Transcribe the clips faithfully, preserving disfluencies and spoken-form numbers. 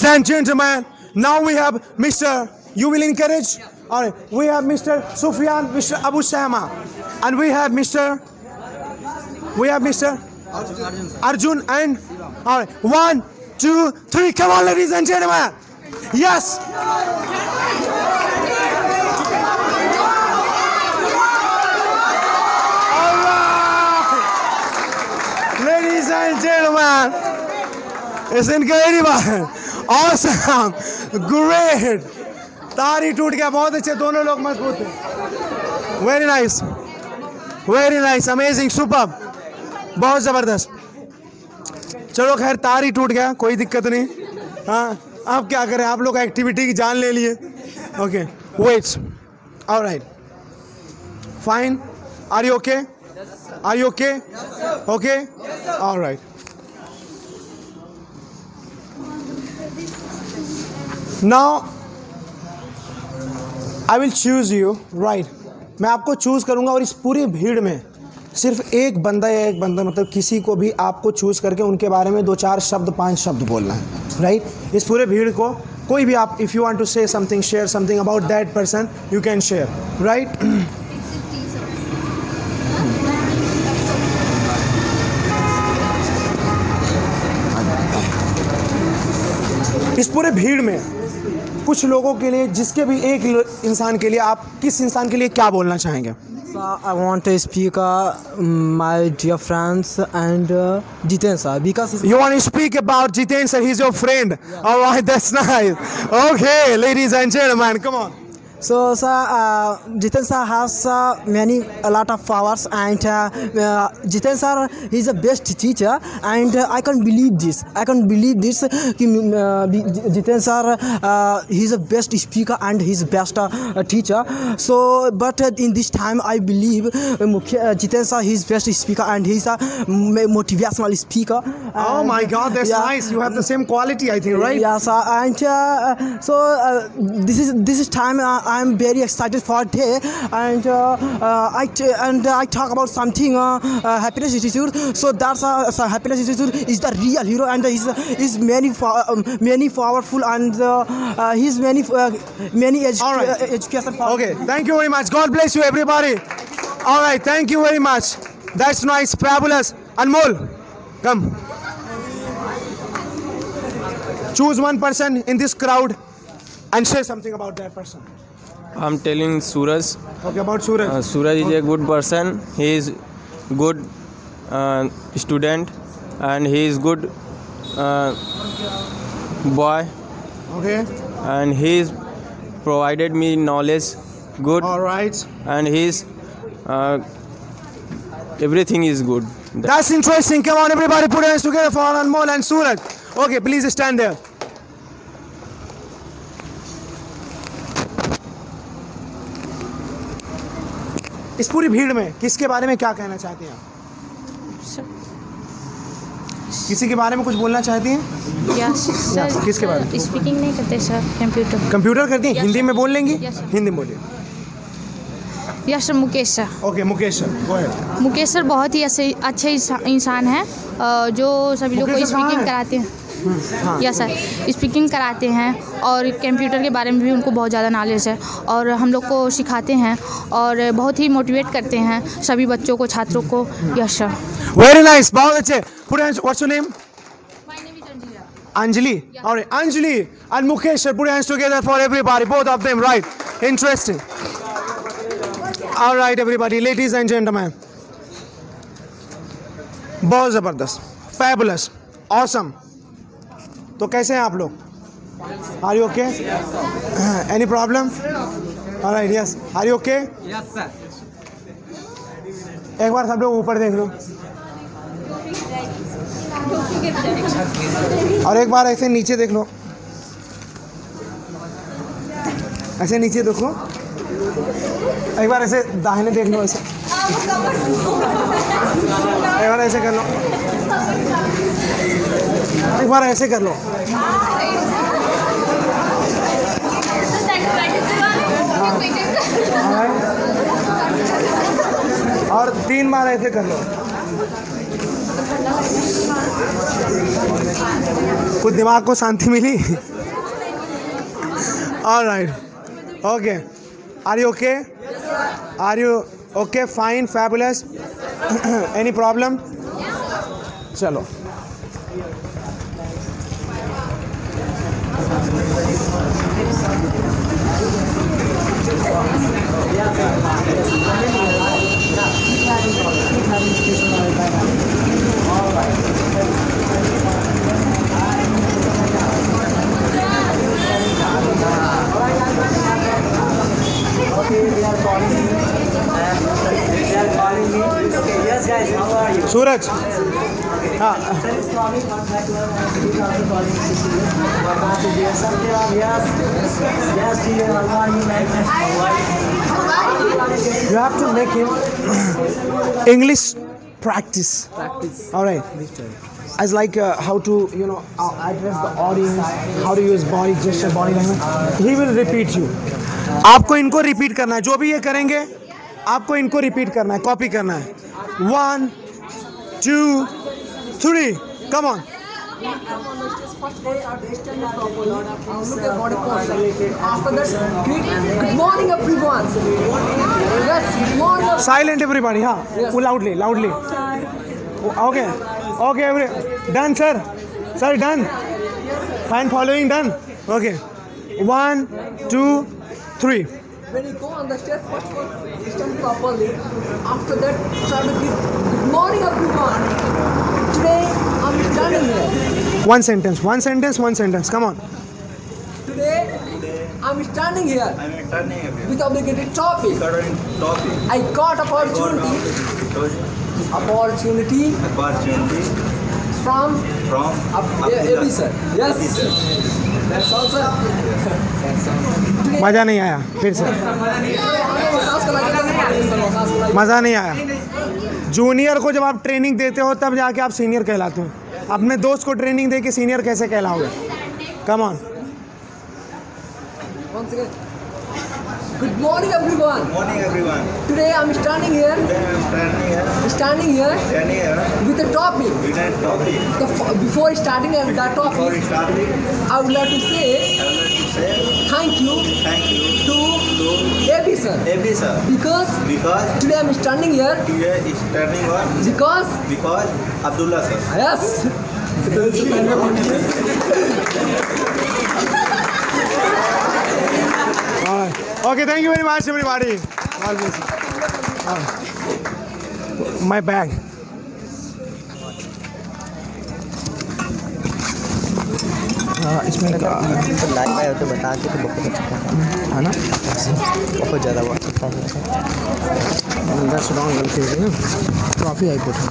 Ladies and gentlemen, now we have Mister You will encourage? All right. We have Mister Sufyan, Mister Abu Sama, and we have Mister We have Mister Arjun and all right. One, two, three. Come on, ladies and gentlemen. Yes. All right. Ladies and gentlemen, it's incredible. Awesome. Great. तारी टूट गया, बहुत अच्छे, दोनों लोग मजबूत थे. Very nice, very nice, amazing, super, बहुत ज़बरदस्त. चलो खैर तारी टूट गया, कोई दिक्कत नहीं. हाँ अब क्या करें, आप लोग एक्टिविटी की जान ले लिए. Okay wait, alright, fine. Are you okay? Are you okay? Okay, alright. Now I will choose you, right. मैं आपको चूज़ करूँगा और इस पूरी भीड़ में सिर्फ एक बंदा या एक बंदा मतलब किसी को भी आपको चूज़ करके उनके बारे में दो चार शब्द पांच शब्द बोलना है, राइट. इस पूरे भीड़ को कोई भी आप, if you want to say something, share something about that person, you can share, right. इस पूरे भीड़ में कुछ लोगों के लिए, जिसके भी एक इंसान के लिए, आप किस इंसान के लिए क्या बोलना चाहेंगे? So I want to speak uh, my dear friends and uh, Jiten sir, because you want to speak about Jiten sir, he's your friend. Yeah. All right, that's nice. Okay, ladies and gentlemen, come on. So sir, uh, Jiten sir has uh, many a lot of powers, and uh, uh, Jiten sir is the best teacher, and uh, I can't believe this. I can't believe this. Uh, Jiten sir, uh, he's the best speaker and he's best uh, teacher. So, but uh, in this time, I believe uh, Jiten sir, he's best speaker and he's a motivational speaker. Oh and, my God, that's yeah. nice. You have the same quality, I think, right? Yeah, sir. And uh, so uh, this is this is time. Uh, I'm very excited for today, and uh, uh, I t and uh, I talk about something uh, uh, happiness institute. So that's uh, so happiness institute is the real hero, and he's is many um, many powerful, and uh, uh, he's many uh, many edu right. uh, education. Okay, thank you very much. God bless you, everybody. All right, thank you very much. That's nice, fabulous. Anmol, come. Choose one person in this crowd and say something about that person. I'm telling Suraj. Okay, about Suraj. Uh, Suraj is okay. a good person. He is good uh, student, and he is good uh, boy. Okay. And he is provided me knowledge. Good. All right. And he's uh, everything is good. That's interesting. Come on, everybody, put hands together for Anmol and Suraj. Okay, please stand there. इस पूरी भीड़ में किसके बारे में क्या कहना चाहती हैं आप? किसी के बारे में कुछ बोलना चाहती हैं? Yes sir. किसके बारे में? स्पीकिंग नहीं करते सर, कंप्यूटर. कंप्यूटर करती हैं? हिंदी में बोल लेंगी? हिंदी में बोलिए. Yes sir, Mukesh sir. Okay, Mukesh sir, go ahead. Mukesh sir बहुत ही अच्छे अच्छे इंसान हैं जो सभी लोग को स्पीकिंग कराते हैं. हाँ. यस सर, स्पीकिंग कराते हैं और कंप्यूटर के बारे में भी उनको बहुत ज़्यादा नॉलेज है, और हम लोग को सिखाते हैं और बहुत ही मोटिवेट करते हैं सभी बच्चों को, छात्रों को. Yes sir. वेरी नाइस, बहुत अच्छे. What's your name? Anjali. Yeah. All right, Anjali and Mukesh sir, put hands together for everybody, both of them, right? Interesting. All right, everybody, ladies and gentlemen. बहुत ज़बरदस्त, fabulous, awesome. तो कैसे हैं आप लोग? Are you okay? Any problem? All right, yes. Are you okay? Yes, sir. एक बार सब लोग ऊपर देख लो. और एक बार ऐसे नीचे देख लो. ऐसे नीचे देखो. एक बार ऐसे दाहिने देख लो. ऐसे एक बार ऐसे कर लो. एक बार ऐसे कर लो. और तीन बार ऐसे कर लो. कुछ दिमाग को शांति मिली. All right. Okay. Are you okay? Are you okay? Fine. Fabulous. Any problem? Chalo. Yes, guys, how are you? Suraj. हाँ. Sir is coming. One back to our family. Also calling. One back to dear sir. Yes. Yes, dear. How are you? Nice. How are you? You have to make him English practice. Practice. All right. As like uh, how to you know uh, address the audience, how to use body gesture, body language. He will repeat you. आपको इनको repeat करना है. जो भी ये करेंगे आपको इनको रिपीट करना है, कॉपी करना है. One two three come on. Good morning, everyone. Yes, good morning. Silent everybody. हाँ, loudly loudly. Okay okay every done sir. Sir done. Fine following done. Okay one two three. When you go on the stage, first of all, stand properly. After that, try to give good morning, everyone. Today, I'm standing here. One sentence, one sentence, one sentence. Come on. Today, I'm standing here. I'm turning here. With obligated topic. Topic. I got opportunity. Opportunity Opportunity from from Ab- A B sir. Yes. That's all, sir. मज़ा नहीं आया. फिर से मज़ा नहीं आया. Junior को जब आप ट्रेनिंग देते हो तब जाके आप सीनियर कहलाते हो. अपने दोस्त को ट्रेनिंग दे के सीनियर कैसे कहलाओगे? Come on. Once again. Good morning, everyone. morning everyone. Today, I'm standing here. Today I'm standing here. Standing here Standing here. with a topic. With that topic. The f- before starting that Before topic, starting, I would like to say I would like to say thank you thank you to to A B sir A B sir because because today I'm standing here today is standing on because because Abdullah sir. yes. All right. Okay, thank you very much, everybody. God bless you. All right. My bag. इसमें like आया तो बता के तो बहुत अच्छा है ना. बहुत ज़्यादा बहुत अच्छा That's wrong. Trophy I put.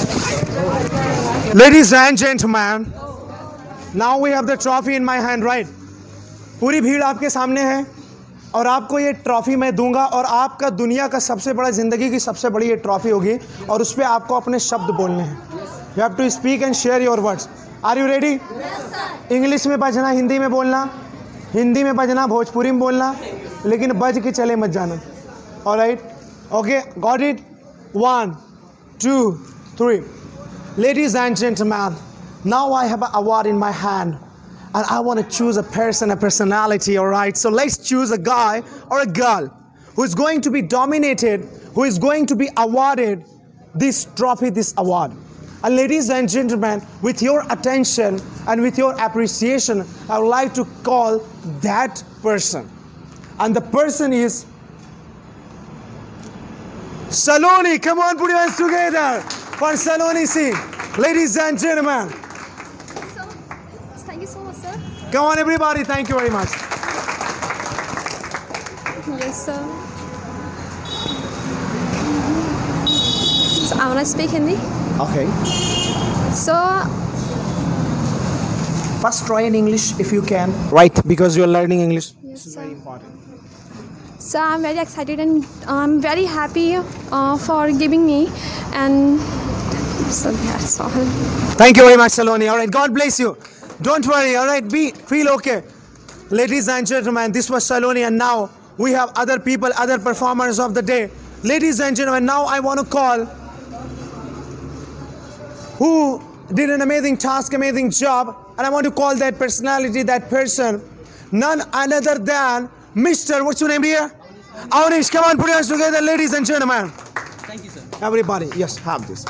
Ladies and gentlemen, now we have the trophy in my hand, right? पूरी भीड़ आपके सामने है और आपको ये ट्रॉफी मैं दूंगा और आपका दुनिया का सबसे बड़ा ज़िंदगी की सबसे बड़ी ये ट्रॉफी होगी और उस पर आपको अपने शब्द बोलने हैं. You have to speak and share your words. Are you ready? English में बजना, हिंदी में बोलना, हिंदी में बजना, भोजपुरी में बोलना, लेकिन बज के चले मत जाना. Alright? Okay, got it? One two three. Ladies and gentlemen, now I have an award in my hand and I want to choose a person, a personality, all right? So let's choose a guy or a girl who is going to be dominated, who is going to be awarded this trophy, this award. And ladies and gentlemen, with your attention and with your appreciation, I would like to call that person. And the person is Saloni. Come on, put your hands together for Saloni Singh. Ladies and gentlemen. So, thank you so much, sir. Come on, everybody. Thank you very much. Yes, sir. So, I want to speak Hindi. Okay. So, First try in English if you can. Right, because you are learning English. yes, sir. Very important. So, I'm very excited and I'm very happy uh, for giving me, and so that's all. Thank you very much, Saloni. All right, God bless you. Don't worry, all right, be feel okay. Ladies and gentlemen, this was Saloni, and now we have other people, other performers of the day. Ladies and gentlemen, now I want to call who did an amazing task, amazing job, and I want to call that personality, that person none other than Mister What's your name here? Avnish, come on, put your hands together, ladies and gentlemen. Thank you, sir. Everybody, yes, have this.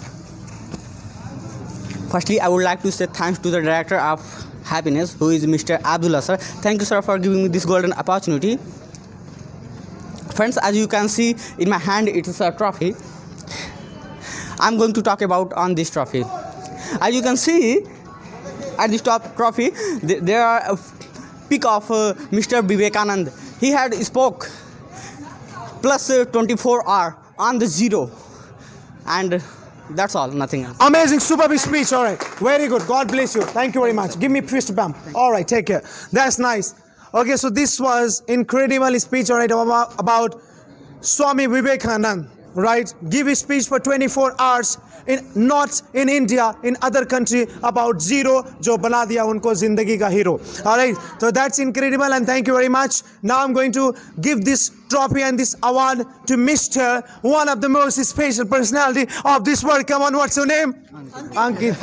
Firstly, I would like to say thanks to the Director of Happiness, who is Mister Abdullah, sir. Thank you, sir, for giving me this golden opportunity. Friends, as you can see in my hand, it is a trophy. I'm going to talk about on this trophy. As you can see, at this top trophy, th there are a pic of uh, Mister Vivekanand. He had spoke plus uh, twenty-four hour on the zero, and that's all, nothing else. Amazing, superb speech. All right, very good. God bless you. Thank you very much. Give me fist bump. All right, take care. That's nice. Okay, so this was incredible speech. All right, about, about Swami Vivekanand. Right, give a speech for twenty-four hours in not in India, in other country about zero, जो बना दिया उनको जिंदगी का hero. All right, so that's incredible and thank you very much. Now I'm going to give this trophy and this award to Mister one of the most special personality of this world. Come on, what's your name? Ankit.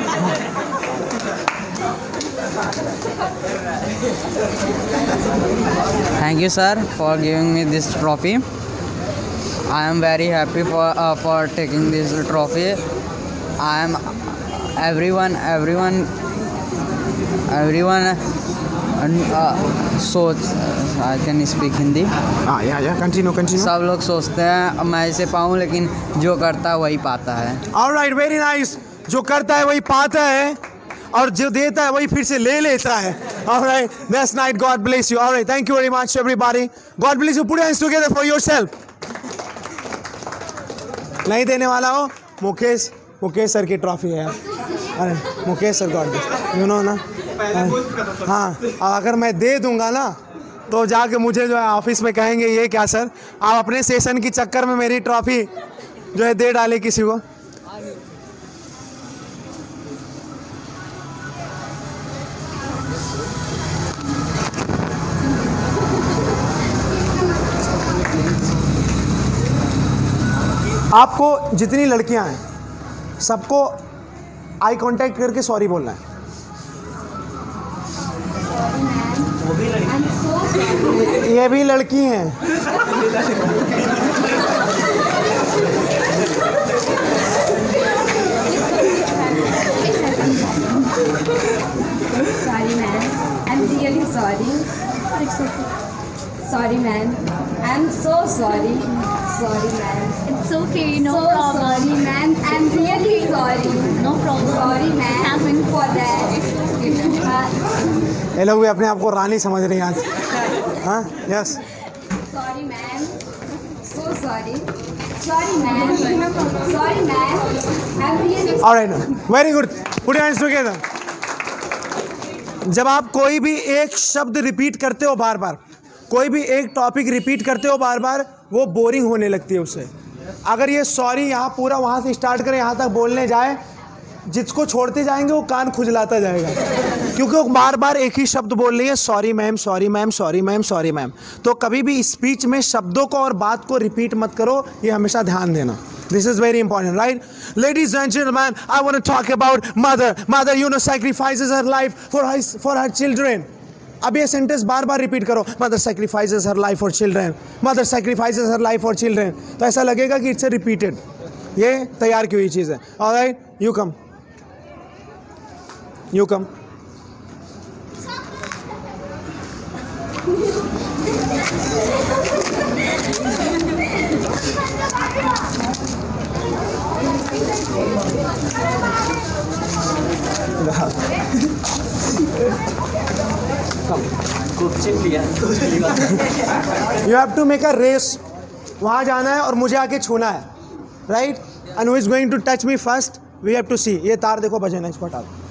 Thank you, sir, for giving me this trophy. I am very happy for uh, for taking this trophy. I am everyone, everyone, everyone. Uh, so uh, I can speak Hindi. Ah, yeah, yeah. Continue, continue. सब लोग सोचते हैं मैं इसे पाऊँ, लेकिन जो करता है वही पाता है. All right, very nice. जो करता है वही पाता है और जो देता है वही फिर से ले लेता है. All right, that's nice. God bless you. All right, thank you very much, everybody. God bless you. Put your hands together for yourself. नहीं देने वाला हो मुकेश मुकेश सर की ट्रॉफी है यार. अरे Mukesh sir God bless you know ना. हाँ, अगर मैं दे दूंगा ना तो जाके मुझे जो है ऑफिस में कहेंगे ये क्या सर आप अपने सेशन की चक्कर में मेरी ट्रॉफी जो है दे डाले किसी को. आपको जितनी लड़कियां हैं सबको आई कांटेक्ट करके सॉरी बोलना है. ये भी लड़की हैं. Sorry, man. I'm really sorry. Sorry, man. I'm so sorry. Sorry, man. It's okay, no so problem. sorry, man. I'm really sorry. No problem. Sorry, man. Happened for that. ये लोग भी अपने आप को रानी समझ रहे हैं आज. हाँ, yes. Sorry, man. So sorry. Sorry, man. Sorry, man. I'm really. All right, very good. Put your hands together. जब आप कोई भी एक शब्द रिपीट करते हो बार बार, कोई भी एक टॉपिक रिपीट करते हो बार बार, वो बोरिंग होने लगती है उससे. अगर ये सॉरी यहाँ पूरा वहाँ से स्टार्ट करें यहाँ तक बोलने जाए, जिसको छोड़ते जाएंगे वो कान खुजलाता जाएगा, क्योंकि वो बार बार एक ही शब्द बोल रही है sorry ma'am, sorry ma'am, sorry ma'am, sorry ma'am. तो कभी भी स्पीच में शब्दों को और बात को रिपीट मत करो, ये हमेशा ध्यान देना. This is very important, right? Ladies and gentlemen, I want to talk about mother. Mother, you know, sacrifices her life for her, for her children. अब ये सेंटेंस बार बार रिपीट करो. Mother sacrifices her life for children. Mother sacrifices her life for children. तो ऐसा लगेगा कि it's repeated. ये तैयार की हुई चीज़ है. All right, you come. You come. You have to make a race. वहाँ जाना है और मुझे आके छूना है, right? And who is going to touch me first? We have to see. ये तार देखो बजना, इसको हटा दो.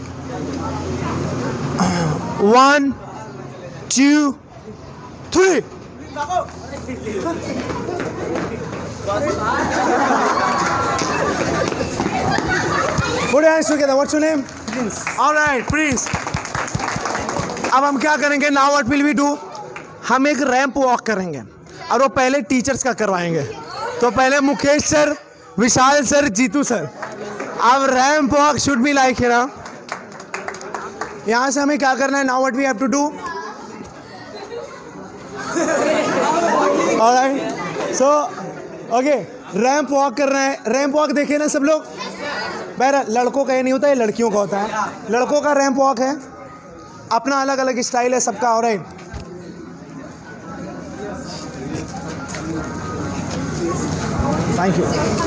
One, two, three. Put your hands together. What's your name? Prince. All right, Prince. अब हम क्या करेंगे? Now what will we do? हम एक रैंप वॉक करेंगे और वो पहले टीचर्स का करवाएंगे. तो पहले Mukesh sir, Vishal sir, Jeetu sir. अब ramp walk should be like, you know. यहाँ से हमें क्या करना है? Now what we have to do? Alright so okay ramp walk कर रहे हैं. रैंप वॉक देखे ना सब लोग. बहर लड़कों का ये नहीं होता, ये लड़कियों का होता है. लड़कों का रैंप वॉक है, अपना अलग अलग स्टाइल है सबका. Alright thank you.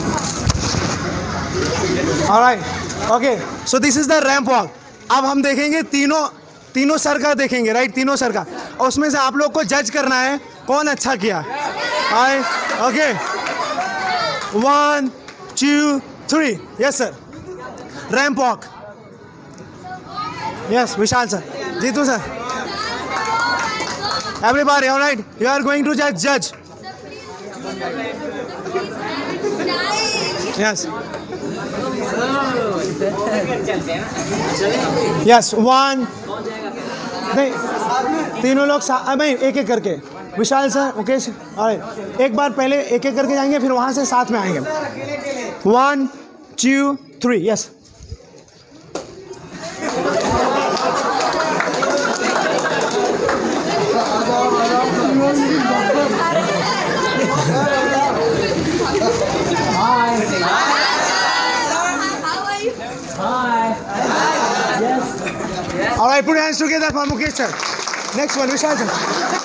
Alright okay so this is the ramp walk. अब हम देखेंगे तीनों तीनों सर का देखेंगे. राइट तीनों सर का. और उसमें से आप लोग को जज करना है कौन अच्छा किया. Okay one two three. Yes sir. Ramp walk. Yes Vishal sir. Jeetu sir. Everybody alright you are going to जज जज. Yes yes one. नहीं तीनों लोग नहीं एक एक करके. विशाल सर मुकेश और एक बार पहले एक एक करके जाएंगे, फिर वहां से साथ में आएंगे. One two three. Yes All right, put your hands together for Mukesh sir. Next one, Vishal sir.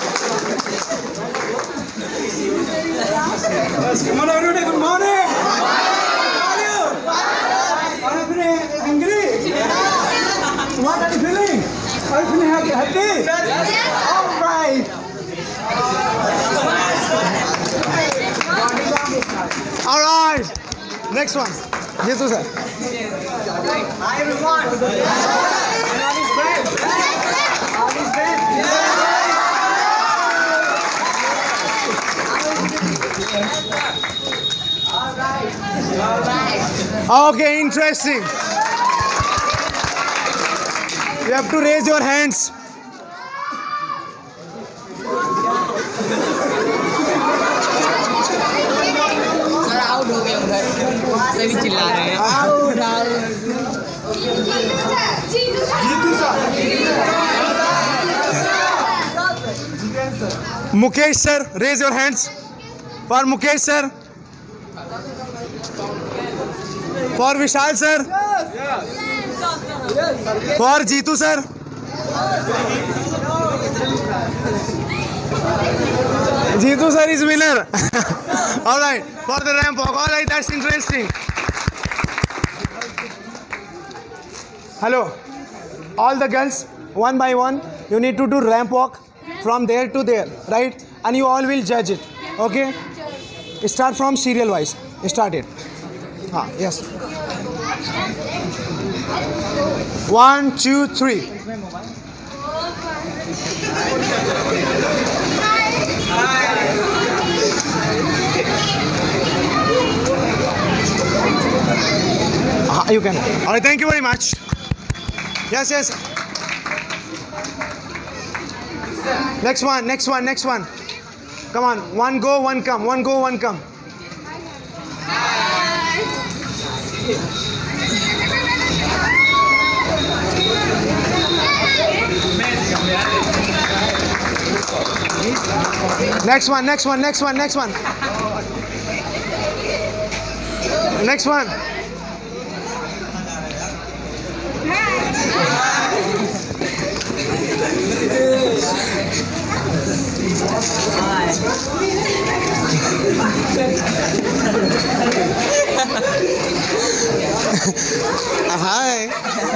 Yes, come on everybody, good morning. How are you? Are you feeling angry? What are you feeling? Are you feeling happy? Happy? All right. All right. Next one, Jeetu sir. Hi everyone. Okay, interesting. You have to raise your hands. Sir out हो गए उधर, सभी चिल्ला रहे हैं. Out out. Mukesh sir, raise your hands. For Mukesh sir. For Vishal sir. For Jeetu sir. Jeetu sir is winner. All right. For the ramp walk. All right. That's interesting. Hello. All the girls, one by one, you need to do ramp walk from there to there, right? And you all will judge it. Okay? Start from serial wise. Start it. Ah, yes. One, two, three. Ah, you can. All right. Thank you very much. Yes, yes. Next one, next one, next one. Come on. One go, one come. One go, one come. Next one, next one, next one, next one. Next one. Hi.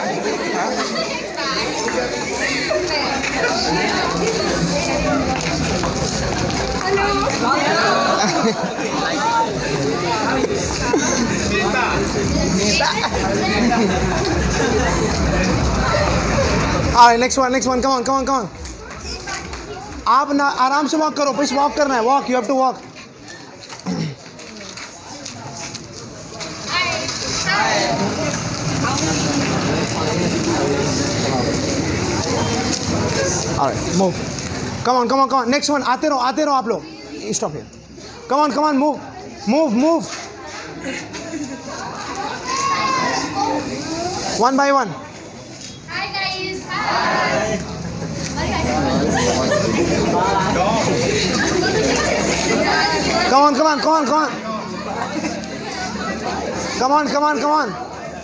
All right, next one, next one. Come on, come on, come on. आप ना आराम से walk करो. बस walk करना है. Walk. You have to walk. All right, move. Come on, come on, come on. Next one. आते रहो, आते रहो आप लोग. Stop here. Come on, come on, move, move, move. One by one. Hi guys. Hi. come on, come on, come on. Come on, come on, come on.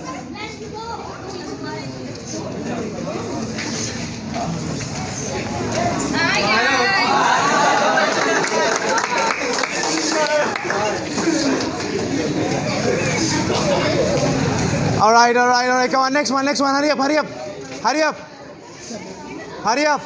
All right, all right, all right. Come on, next one, next one. Hurry up, hurry up, hurry up, hurry up.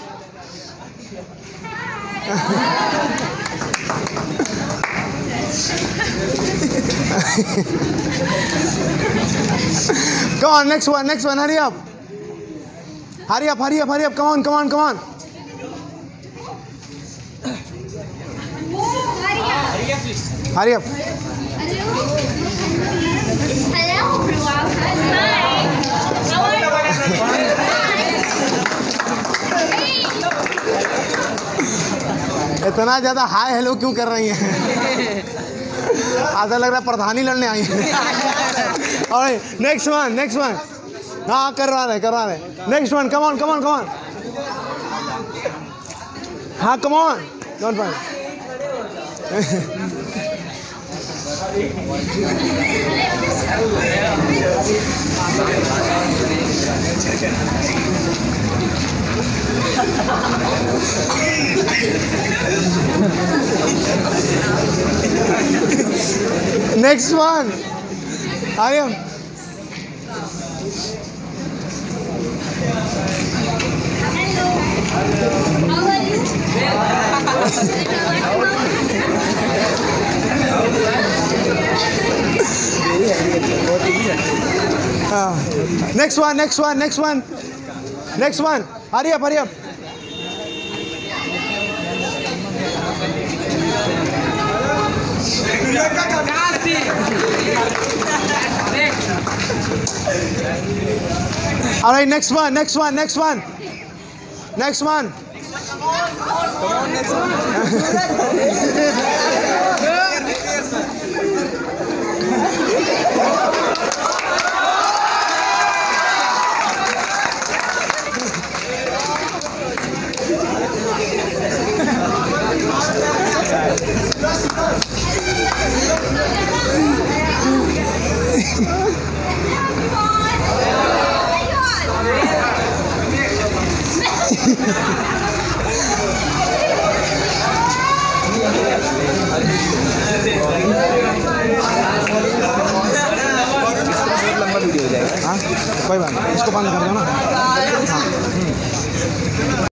Come on, next one, next one. Hurry up, hurry up, hurry up, hurry up. Come on, come on, come on. Hurry up. इतना ज्यादा hi hello क्यों कर रही हैं? ऐसा लग रहा है प्रधानी लड़ने आई है। और नेक्स्ट वन, नेक्स्ट वन। हाँ करवा रहे करवा रहे next one. Come on come on come on. हाँ come on don't fight. Next one. I am. How are you? uh, next one, next one, next one. Next one. Hurry up, hurry up. All right, next one, next one, next one. Next one. Come on, next one. लंबा video हो जाएगा। हाँ कोई बात नहीं, इसको बंद कर दो ना। हाँ